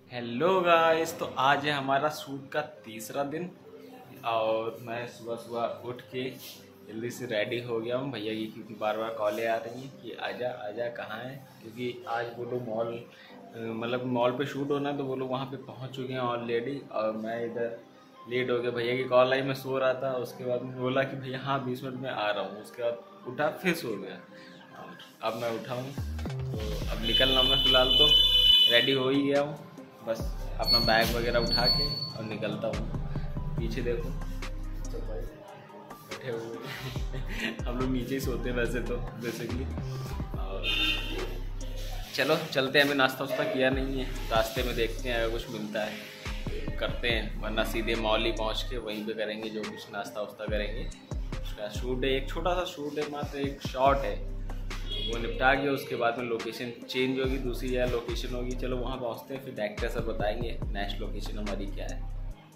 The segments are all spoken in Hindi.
हेलो गाइस, तो आज है हमारा शूट का तीसरा दिन और मैं सुबह सुबह उठ के जल्दी से रेडी हो गया हूँ भैया की, क्योंकि बार बार कॉलें आ रही हैं कि आजा आजा कहाँ है। क्योंकि आज वो लोग मॉल पे शूट होना है, तो वो लोग वहाँ पे पहुँच चुके हैं ऑलरेडी और मैं इधर लेट हो गया। भैया की कॉल आई, मैं सो रहा था। उसके बाद में बोला कि भैया हाँ 20 मिनट में आ रहा हूँ। उसके बाद उठा, फिर सो गया और अब मैं उठा हूँ, तो अब निकलना मैं फ़िलहाल तो रेडी हो ही गया हूँ। बस अपना बैग वगैरह उठा के और निकलता हूँ। पीछे देखो सब भाई बैठे हुए हम लोग नीचे ही सोते हैं वैसे तो बेसिकली। और चलो चलते हैं। हमें नाश्ता वास्ता किया नहीं है, रास्ते में देखते हैं अगर कुछ मिलता है करते हैं, वरना सीधे मॉल ही पहुँच के वहीं पे करेंगे जो कुछ नाश्ता वास्ता करेंगे। उसका शूट है, एक छोटा सा शूट है, मात्र एक शॉट है, वो निपटा के उसके बाद में लोकेशन चेंज होगी, दूसरी जगह लोकेशन होगी। चलो वहाँ पहुँचते हैं, फिर डायरेक्टर सर बताएंगे नेक्स्ट लोकेशन हमारी क्या है।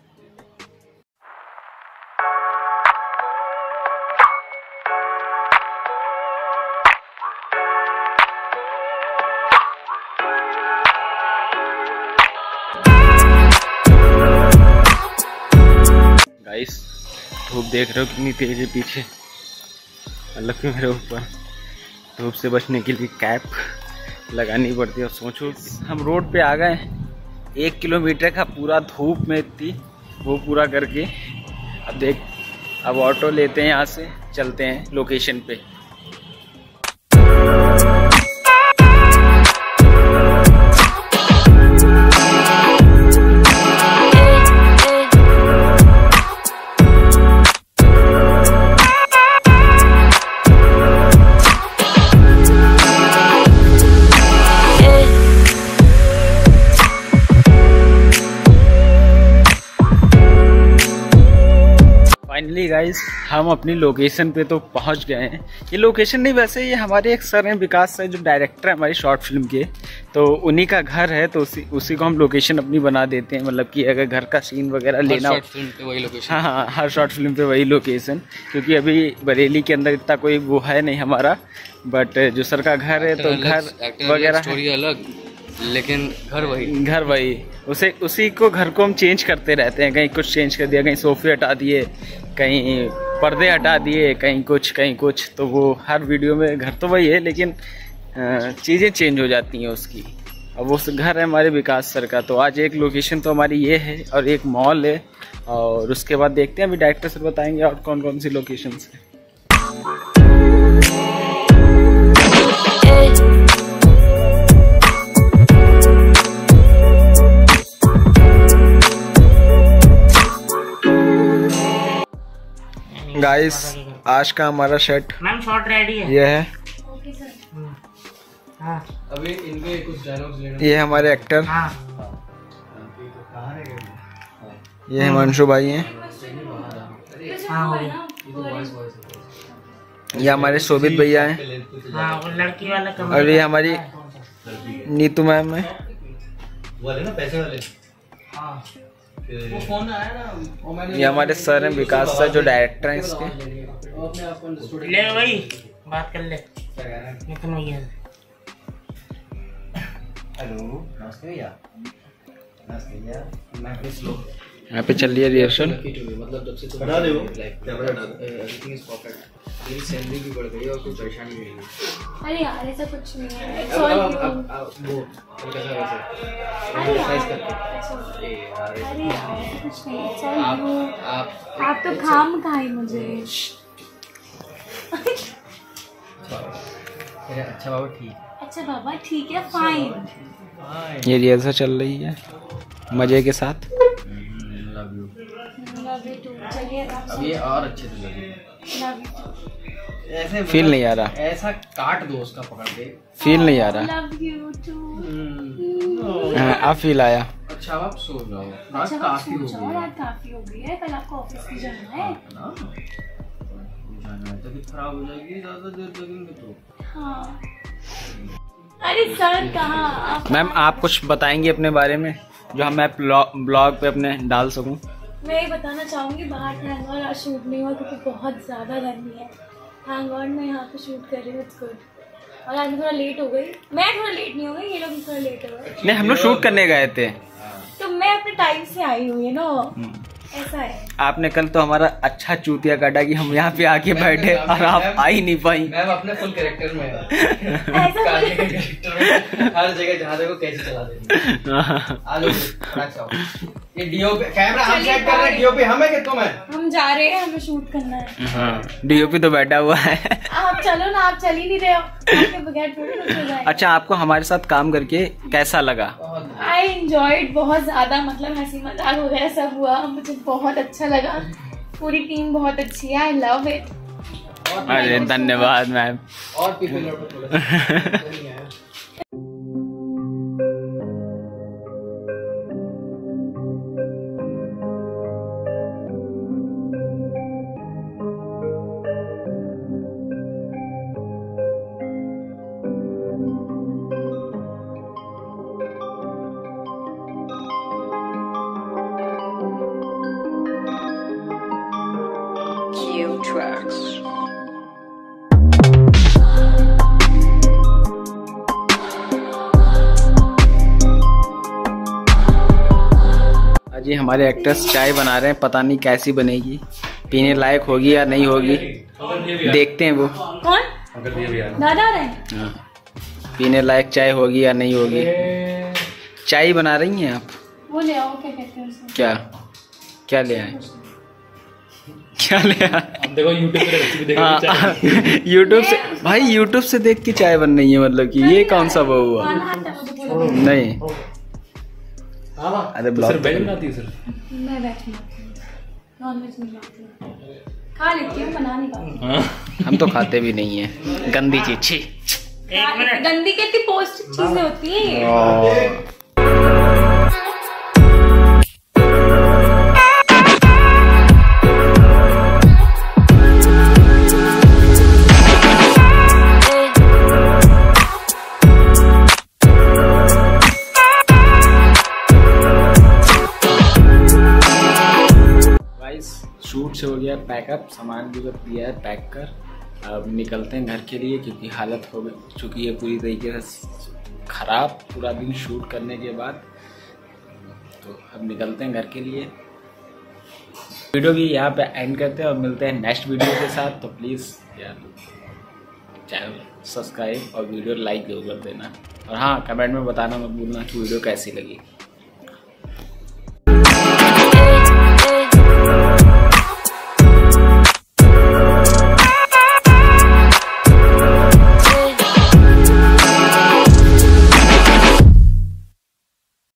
गाइस धूप देख रहे हो कितनी तेज है पीछे, मतलब कि मेरे ऊपर धूप से बचने के लिए कैप लगानी पड़ती है। और सोचो हम रोड पे आ गए, 1 किलोमीटर का पूरा धूप में इतनी वो पूरा करके। अब ऑटो लेते हैं, यहाँ से चलते हैं लोकेशन पे। फाइनली गाइस हम अपनी लोकेशन पे तो पहुंच गए हैं। ये लोकेशन नहीं, वैसे ये हमारे एक सर हैं विकास सर, जो डायरेक्टर है हमारी शॉर्ट फिल्म के, तो उन्हीं का घर है। तो उसी को हम लोकेशन अपनी बना देते हैं। मतलब कि अगर घर का सीन वगैरह लेना हो, फिल्म पे वही लोकेशन। हाँ, हर शॉर्ट फिल्म पे वही लोकेशन। क्योंकि अभी बरेली के अंदर इतना कोई वो है नहीं हमारा, बट जो सर का घर है तो घर वगैरह स्टोरी अलग, लेकिन घर वही उसी को घर को हम चेंज करते रहते हैं। कहीं कुछ चेंज कर दिया, कहीं सोफे हटा दिए, कहीं पर्दे हटा दिए, कहीं कुछ। तो वो हर वीडियो में घर तो वही है, लेकिन चीज़ें चेंज हो जाती हैं उसकी। अब वो घर है हमारे विकास सर का। तो आज एक लोकेशन तो हमारी ये है और एक मॉल है, और उसके बाद देखते हैं अभी डायरेक्टर सर बताएंगे और कौन कौन सी लोकेशंस हैं। गाइस आज का हमारा सेट मैम शॉट रेडी है, ये है। हाँ। अभी इनके कुछ डायलॉग्स लेना। ये हमारे एक्टर, हाँ। ये हिमांशु भाई हैं। हाँ, ये हमारे शोभित भैया हैं। हाँ, वो लड़की वाला और ये हमारी नीतू मैम है। ये हमारे सर हैं विकास सर, जो डायरेक्टर हैं इसके। ले भाई बात कर ले। नितिन भैया हेलो, नमस्ते भैया। नमस्ते भैया। यहाँ पे चल रही है रिहर्सल। मतलब जब से तुम बता दो। Everything is perfect. मेरी सैलरी भी बढ़ गई और कुछ परेशानी भी नहीं। अरे यार ऐसा कुछ नहीं है। अब वो कैसा वैसे अरे एक्सरसाइज यार, करके अरे यार कुछ नहीं। आप तो अच्छा। खाम खाए मुझे। अच्छा बाबा ठीक। अच्छा बाबा ठीक है, फाइन। ये रिहर्सल चल रही है मजे के साथ। Love you. Love you too. चलिए अब ये और अच्छे से लगे। लव यू ऐसे फील नहीं आ रहा, ऐसा काट दो उसका पकड़ के। फील नहीं आ रहा। Love you too. हाँ, अब फील आया। अच्छा अब आप सो जाओ, रात अच्छा काफी हो सोचो, गई रात काफी हो गई है, कल आपको ऑफिस भी जाना है। ना। जाना है, तबीयत खराब हो जाएगी ज्यादा देर जगेंगे तो। हाँ। अरे सर कहाँ आप? मैम आप कुछ बताएंगे अपने बारे में जो हम मैं ब्लॉग पे अपने डाल सकूं। मैं ये बताना चाहूँगी, बाहर थैंक गॉड आज शूट नहीं हुआ क्योंकि बहुत ज़्यादा गर्मी है। थैंक गॉड मैं यहाँ पे शूट कर रही हूँ, इट्स गुड। और आज मैं थोड़ा लेट हो गई, मैं थोड़ा लेट नहीं हो गई, ये लोग थोड़ा लेट हो गए। नहीं, हम लोग शूट करने गए थे। मैं अपने टाइम से आई हूँ, यू नो, ऐसा है। आपने कल तो हमारा अच्छा चूतिया काटा कि हम यहाँ पे आके बैठे और आप आ ही नहीं पाई। मैम अपने फुल कैरेक्टर में ऐसा कैरेक्टर में हर जगह जहाँ देखो कैसे चला देंगे। आ जाओ थोड़ा अच्छा हो। ये डीओपी कैमरा हम सेट कर रहे हैं, डीओपी हमें कि तुम है? हम जा रहे हैं, हमें शूट करना है। हाँ, डीओपी तो बैठा हुआ है। आप चलो ना, आप चल ही नहीं रहे हो, आपके बगैर थोड़ी कुछ हो जाएगा। अच्छा, आपको हमारे साथ काम करके कैसा लगा? आई एंजॉयड बहुत ज्यादा, मतलब हंसी मजाक वगैरह सब हुआ, मुझे बहुत अच्छा लगा। पूरी टीम बहुत अच्छी है, आई लव इट। अरे धन्यवाद मैम। और पीपल Tracks. जी हमारे एक्टर्स चाय बना रहे हैं, पता नहीं कैसी बनेगी, पीने लायक होगी या नहीं होगी, देखते हैं वो। कौन? दादा रहे? हाँ, पीने लायक चाय होगी या नहीं होगी। चाय बना रही हैं आप? वो ले आओ, क्या कहते हैं उसे? क्या क्या ले आए? क्या ले आए? देखो यूट्यूब पे रेसिपी देखो। यूट्यूब से भाई, यूट्यूब से देख के चाय बन रही है, मतलब कि ये कौन सा वो हुआ? नहीं, अरे ब्लॉग वेज बनाती है सर? मैं वेज बनाती हूँ, नॉन वेज नहीं बनाती हूँ, खा लेती हूँ, बना नहीं पाती। हम तो खाते भी नहीं है, गंदी चीज। छी, गंदी कितनी पौष्टिक चीजें होती है। शूट से हो गया पैकअप, सामान भी कर दिया है पैक कर। अब निकलते हैं घर के लिए, क्योंकि हालत हो चुकी है पूरी तरीके से ख़राब पूरा दिन शूट करने के बाद। तो अब निकलते हैं घर के लिए। वीडियो भी यहाँ पे एंड करते हैं और मिलते हैं नेक्स्ट वीडियो के साथ। तो प्लीज़ यार चैनल सब्सक्राइब और वीडियो लाइक जरूर कर देना, और हाँ कमेंट में बताना मत भूलना कि वीडियो कैसी लगी।